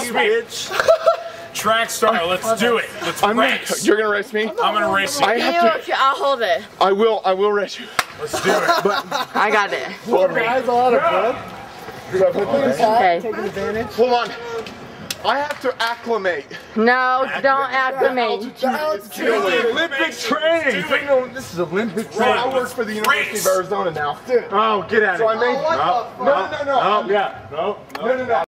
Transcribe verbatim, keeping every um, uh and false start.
bitch. Track star, let's do it. Let's I'm race. Gonna, you're gonna race me? I'm gonna race you. I have to. I'll hold it. I will. I will race you. Let's do it. But I got it. for me. Guys, a lot of fun. Okay. Taking advantage. Hold on. I have to acclimate. No, don't acclimate. Olympic training. This is Olympic So I work for the University of Arizona now. Oh, get out of So here. I made. Oh, No, no, no, no. Oh, yeah. No, No, no, no.